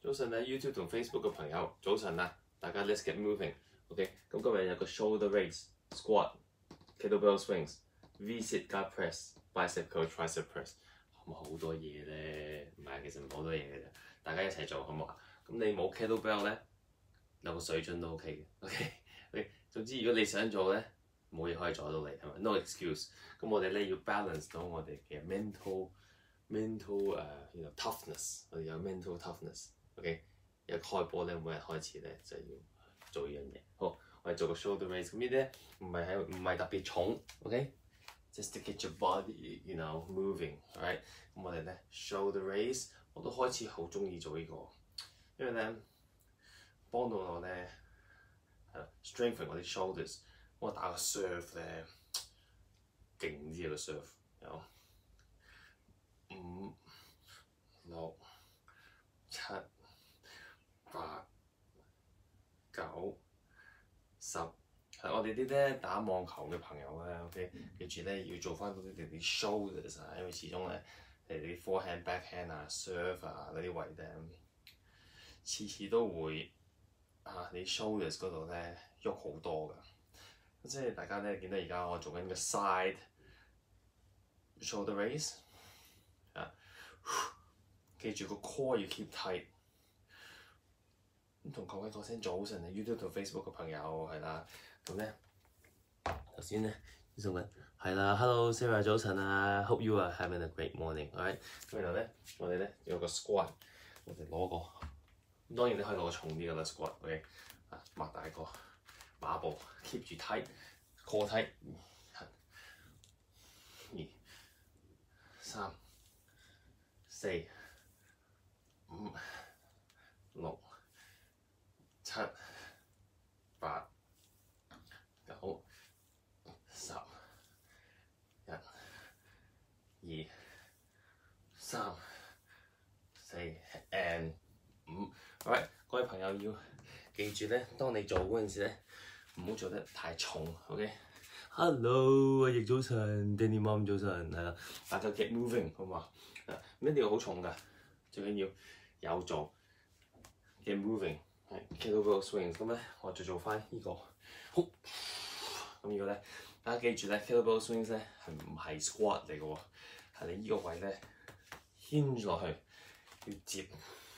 早晨咧 YouTube 同 Facebook 嘅朋友，早晨啊！大家 let's get moving。OK， 咁今日有個 shoulder raise、squat、kettlebell swings、V-sit 加 press、bicep curl、tricep press， 好多嘢咧？唔係，其實唔好多嘢嘅啫，大家一齊做好唔好啊？咁你冇 kettlebell 咧，有個水樽都 OK 嘅。OK， 總之如果你想做咧，冇嘢可以阻到你，係咪 ？No excuse。咁我哋咧要 balance 到我哋嘅 mental toughness， 我哋有 mental toughness。OK， 一開波咧，每日開始咧就要做呢樣嘢。好，我哋做個 shoulder raise， 咁呢啲咧唔係特別重 ，OK，just to get your body moving，alright。咁我哋咧 shoulder raise， 我都開始好中意做呢個，因為咧幫到我咧strengthen 我啲 shoulders。我打個 serve 咧勁啲個 serve， 有5、6、7、8、9、10，係我哋啲咧打網球嘅朋友咧 ，OK， 記住咧要做翻到你哋啲 shoulders 啊，因為始終咧你哋啲 forehand、backhand 啊、serve 啊嗰啲位咧，次次都會你 shoulders 嗰度咧喐好多㗎。即係大家咧見到而家我做緊個 side shoulder raise 記住個 core 要 keep tight。咁同各位講聲早晨啊 ，YouTube 同 Facebook 嘅朋友係啦，咁咧頭先咧送緊係啦 ，Hello Sarah 早晨啊 ，Hope you are having a great morning，alright。咁然後咧我哋咧有個 squat， 我哋攞個，咁當然你可以攞個重啲嘅啦 squat，OK， 擘大個馬步 keep 住 tight。core tight， 1、2、3、4、5、6、7、8、9、10、1、2、3、4 and 5。Alright， 各位朋友要記住咧，當你做嗰陣時咧，唔好做得太重 ，OK？Hello， 阿奕早晨 ，Danny Mom 早晨，係啦，大家 get moving 好嘛？唔一定要好重㗎，最緊要有做 get moving，kettlebell swings。咁咧，我就做翻呢個，好，咁呢個咧，大家記住咧 ，kettlebell swings 咧係唔係 squat 嚟嘅喎？係你呢個位咧牽住落去，要接。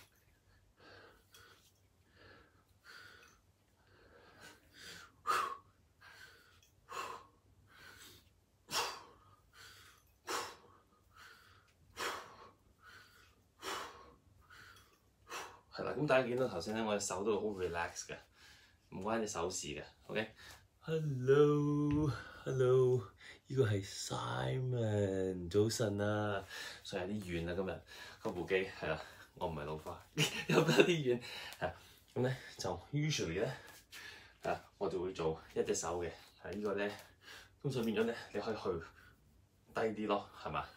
係啦，咁大家見到頭先咧，我隻手都好 relax 嘅，唔關隻手事嘅 ，OK？Hello， 呢個係 Simon， 早晨啊，所以有啲遠啊今日嗰部機係啦，我唔係老花，有啲遠係，咁咧就 usually 咧我就會做一隻手嘅，係呢個咧，咁所以變咗咧你可以去低啲咯，係嘛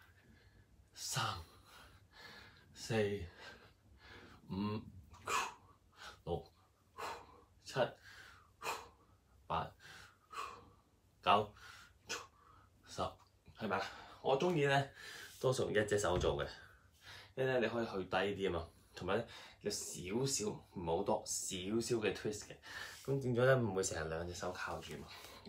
？3、4、5、6、7、8、9、10，係咪？我中意咧多數用一隻手做嘅，因為咧你可以去低啲啊嘛，同埋咧有少少唔好多少少嘅 twist 嘅，咁變咗咧唔會成日兩隻手靠住嘛。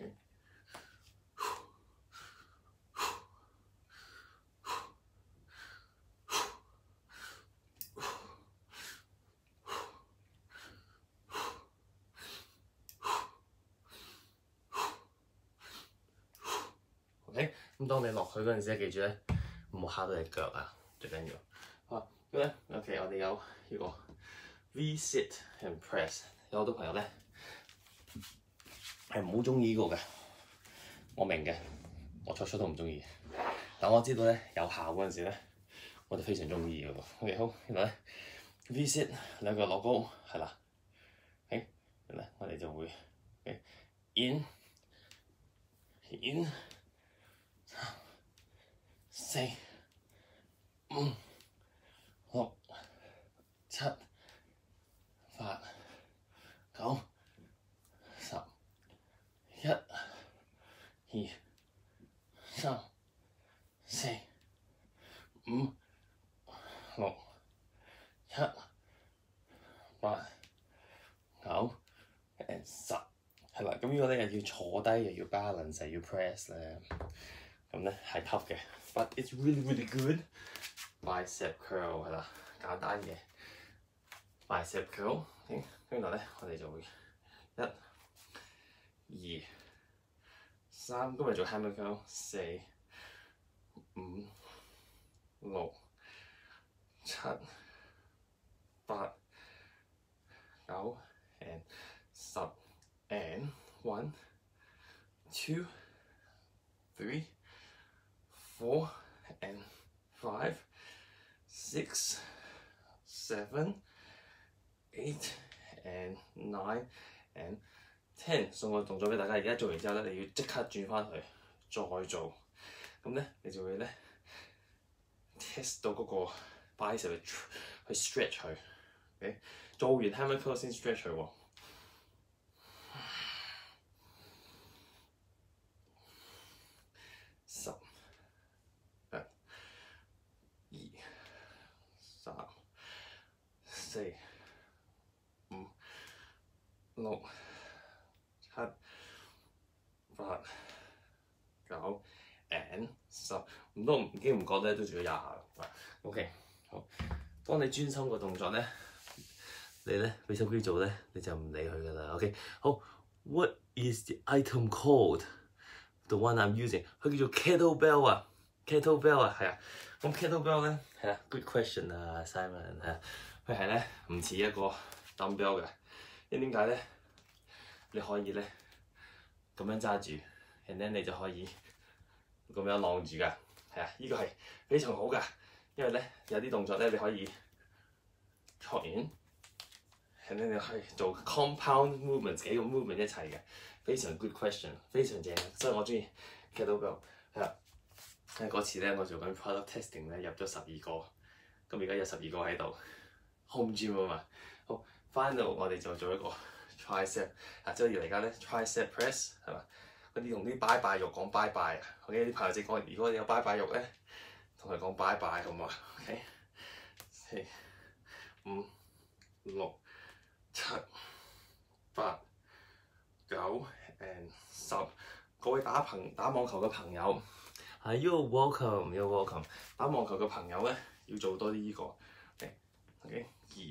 咁當你落去嗰陣時，記住咧唔好嚇到隻腳啊，最緊要。好，咁咧 OK， 我哋有呢個 V-sit and press。有好多朋友咧係唔好中意呢個嘅，我明嘅，我初初都唔中意。但我知道咧有效嗰陣時咧，我就非常中意嘅喎。OK， 好，然後咧 V-sit 兩腳落高，係啦。OK， 然後咧我哋就會 in。3、4、5、6、7、8、9、10、1、2、3、4、5、6、7、 8、9 and 10，係啦。咁呢個咧又要坐低又要 balance 又要 press 咧，咁咧係 tough 嘅。But it's really good bicep curl 係啦，簡單嘅 bicep curl。跟住咧我哋就會1、2、3，今日做 hammer curl 4、5、6、7、8、9 and 10 and 1、2、3、4 and 5、6、7、8 and 9 and 10。送個動作俾大家，而家做完之後咧，你要即刻轉翻去再做，咁咧你就會咧 test 到嗰個 bicep 去 stretch 佢。Okay？ 做完 hammer curl 先 stretch 佢喎。10、1、2、3、4、5、6、7、8、9 and 10，唔多唔經唔覺咧都做咗20下。OK， 好。當你專心個動作咧，你咧俾手機做咧，你就唔理佢噶啦。OK， 好。What is the item called? The one I'm using， 佢叫做 kettlebell 啊 ，kettlebell 啊，係啊。咁 kettlebell 咧係啊 ，good question 啊 ，Simon 係啊。佢係咧唔似一個 dumbbell 嘅，因為點解咧？你可以咧咁樣揸住 and then 你就可以咁樣晾住㗎，係啊，呢個係非常好㗎，因為咧有啲動作咧你可以錯完 and then 你可以做 compound movement 幾個 movement 一齊嘅，非常 good question， 非常正，所以我中意 kettlebell 係啊。喺嗰次咧我做緊 product testing 咧入咗12個，咁而家有12個喺度 home gym 啊嘛。好，翻到我哋就做一個 tricep 啊，即係而家咧 tricep press 係嘛？嗰啲同啲拜拜肉講拜拜啊。OK， 啲朋友仔講，如果你有拜拜肉咧，同佢講拜拜好唔好啊 ？OK， 4、5、6、7、8、9 and 10。各位打網球嘅朋友，You're welcome，You're welcome。打網球嘅朋友咧要做多啲呢個。OK，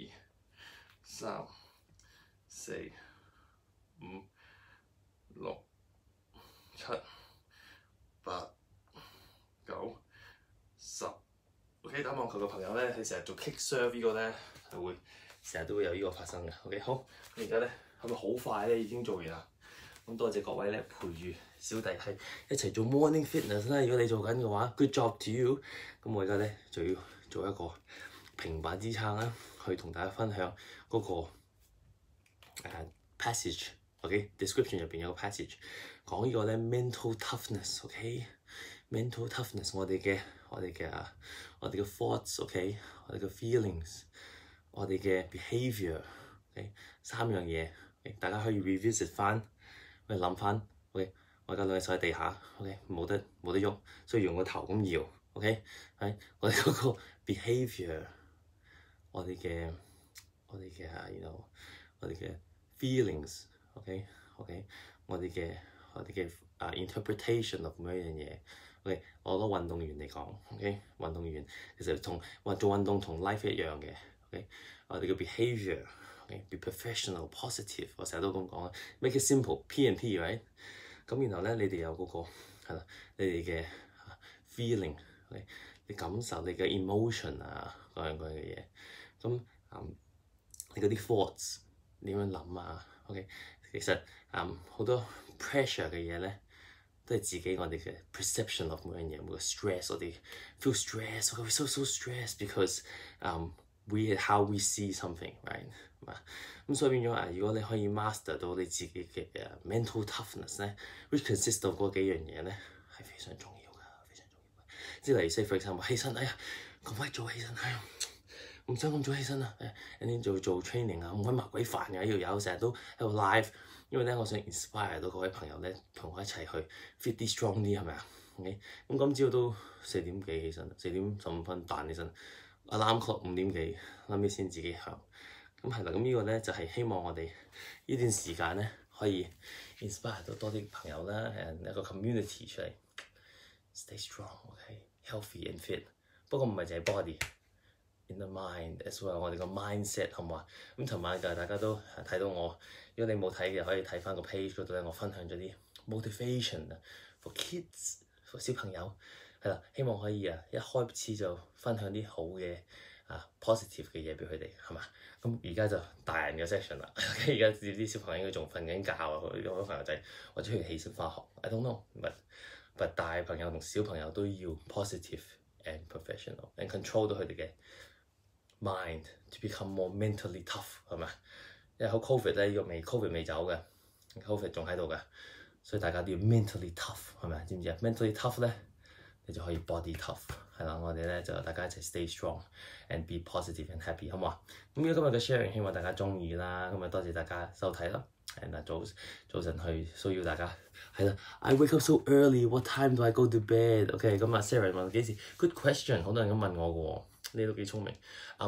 2、3、4、5、6、7、8、9、10。OK， 打網球嘅朋友咧，佢成日做 kick serve 呢個咧，係會成日都會有呢個發生嘅。OK， 好，而家咧係咪好快咧已經做完啦？咁多謝各位咧陪住小弟係一齊做 morning fitness 啦。如果你做緊嘅話 ，good job to you。咁我而家咧就要做一個平板支撐啦，去同大家分享嗰個passage。OK，description 入邊有個 passage 講呢個咧 mental toughness。OK，mental toughness 我哋嘅 thoughts。OK， 我哋嘅 feelings， 我哋嘅 behaviour。OK， 3樣嘢。大家可以 revisit 翻。去諗翻 ，OK， 我而家兩隻手喺地下 ，OK， 冇得喐，所以用個頭咁搖 ，OK， 係我哋嗰個 behaviour， 我哋嘅 feelings，OK， 我哋嘅interpretation of 每一樣嘢 ，OK， 我攞運動員嚟講 ，OK， 運動員其實做運動同 life 一樣嘅 ，OK， 我哋嘅 behaviour。Be professional, positive， 我成日都咁講啦 ，make it simple, P&P right？ 咁然後咧，你哋有嗰個係啦，你哋嘅 feeling， 你感受你嘅 emotion 啊，嗰樣嘅嘢。咁你嗰啲 thoughts 點樣諗啊 ？OK， 其實好多 pressure 嘅嘢咧，都係自己我哋嘅 perception of 每樣嘢，每個 stress 我哋 feel stress， 我 so stressed because how we see something right？咁所以變咗如果你可以 master 到你自己嘅mental toughness 咧 ，which consist of 嗰幾樣嘢咧，係非常重要㗎，非常重要㗎。即係例如 say for example， 起身，咁鬼早起身，唔想咁早起身啊！你做 training 啊，唔鬼麻鬼煩㗎，要有成日都喺度 live， 因為咧我想 inspire 到各位朋友咧，同我一齊去 fit 啲 strong 啲係咪啊 ？OK， 咁今朝都4點幾起身，4點15分彈起身 ，alarm clock 5點幾，後尾先自己響。 咁係啦，咁呢個咧就係希望我哋呢段時間咧可以 inspire 到多啲朋友啦，一個 community 出嚟 ，stay strong，OK，healthy and fit。不過唔係淨係 body。In the mind as well， 我哋個 mindset 好唔好啊？咁尋晚大家都睇到我，如果你冇睇嘅可以睇翻個 page 嗰度咧，我分享咗啲 motivation for kids，for 小朋友係啦，希望可以一開始就分享啲好嘅positive 嘅嘢俾佢哋係嘛？咁而家就大人嘅 section 啦，而家啲小朋友應該仲瞓緊覺啊，好多朋友仔或者佢起身翻學 ，I don't know，but 大朋友同小朋友都要 positive and professional and control 到佢哋嘅mind to become more mentally tough 係咪？因為好 COVID 咧，呢個COVID 未走嘅 ，COVID 仲喺度嘅，所以大家都要 mentally tough 係咪？知唔知啊 ？mentally tough 咧，你就可以 body tough 係啦。我哋咧就大家一齊 stay strong and be positive and happy 好唔好啊？咁今日嘅 sharing 希望大家中意啦，咁多謝大家收睇啦。早晨去騷擾大家係啦。I wake up so early. What time do I go to bed? OK， 咁Sarah 問幾時 ？Good question， 好多人咁問我嘅喎。你都幾聰明。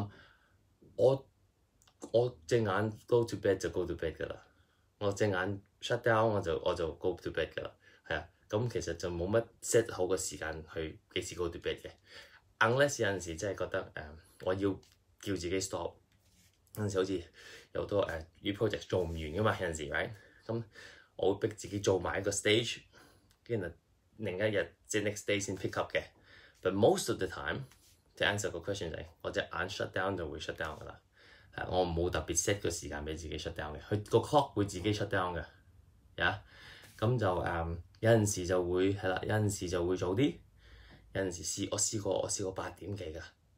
我隻眼 go to bed 就 go to bed 㗎啦。我隻眼 shut down 我就 go to bed 㗎啦。係啊，咁其實就冇乜 set 好個時間去幾時 go to bed 嘅。Unless 有陣時真係覺得我要叫自己 stop。有陣時好似有好多project 做唔完㗎嘛，有陣時 right 咁我會逼自己做埋一個 stage， 跟住另一日即係 next day 先 pick up 嘅。But most of the time。To answer 個 question 就係我隻眼 shut down 就會 shut down 㗎啦，我冇特別 set 個時間俾自己 shut down 嘅，佢個 clock 會自己 shut down 嘅，咁就有陣時就會係啦，有陣時就會早啲，有陣時我試過8點幾㗎，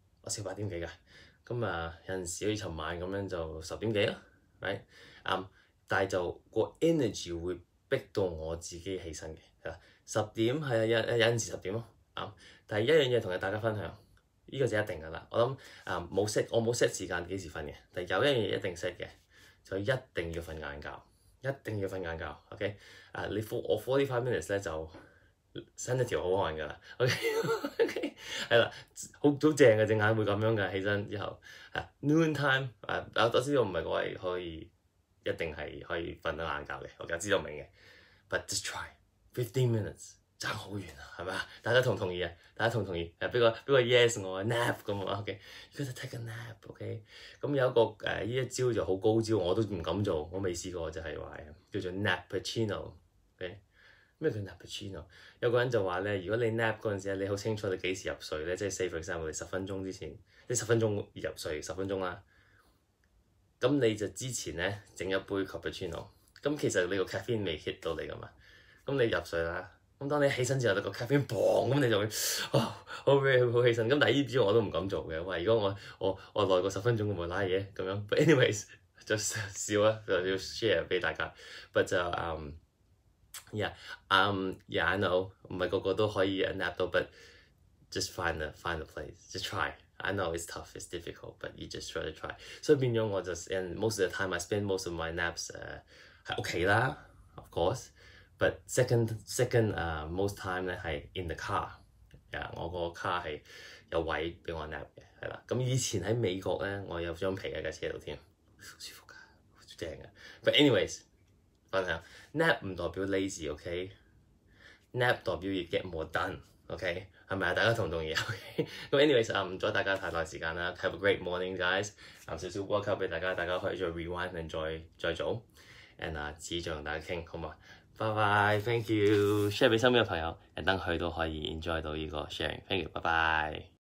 咁有陣時好似尋晚咁樣就10點幾啦 ，right？ 但係就個 energy 會逼到我自己起身嘅，係啦，10點係啊，有陣時10點咯，但係一樣嘢同大家分享。呢個就一定㗎啦，我諗我冇 set 時間幾時瞓嘅，但係有一樣嘢一定 set 嘅，就一定要瞓晏覺 ，OK？ 我 45 minutes 咧就伸一條好漢㗎啦 ，OK？ 係啦，好正嘅隻眼會咁樣㗎，起身之後noon time 我知道唔係嗰位可以一定係可以瞓得晏覺嘅，我知道明嘅 ，but just try 15 minutes。爭好遠啊，係咪啊？大家同唔同意啊？俾個 yes 我 nap 咁啊 ，OK？You gotta take a nap，OK？咁有一個呢一招就好高招，我都唔敢做，我未試過就係話叫做 nappuccino，OK？ 咩叫 nappuccino？ 有個人就話咧，如果你 nap 嗰陣時你好清楚你幾時入睡咧，即係4 for example 我哋10分鐘之前，即係10分鐘入睡10分鐘啦。咁你就之前咧整一杯 cappuccino， 咁其實你個 caffeine 未 hit 到你噶嘛，咁你入睡啦。咁當你起身之後，你個 caffeine bang 咁你就會好起身。咁但係呢招我都唔敢做嘅。哇！如果我耐過10分鐘，我咪瀨嘢咁樣。But anyways 就笑啦，就要 share 俾大家。But 就I know 唔係個個都可以 nap 到 ，but just find a place，just try。I know it's tough, it's difficult, but you just try to try。所以變咗我就 and most of the time I spend most of my naps 喺屋企啦 ，of course。But second most time 咧係 in the car， 我個 car 係有位俾我 nap 嘅，係啦。咁以前喺美國咧，我有張被喺架車度添，好舒服㗎，好正㗎。But anyways， 分享 nap 唔代表 lazy，OK？Nap 代表要 get more done，OK？ 係咪啊？大家同唔同意 ？OK？ 咁 anyways 唔阻大家太耐時間啦。Have a great morning, guys。少少 workout 俾大家可以再 rewind and 再做。and 遲再同大家傾，好嘛？拜拜 ，thank you，share 俾身邊嘅朋友，等佢都可以 enjoy 到呢個 sharing，thank you，拜拜。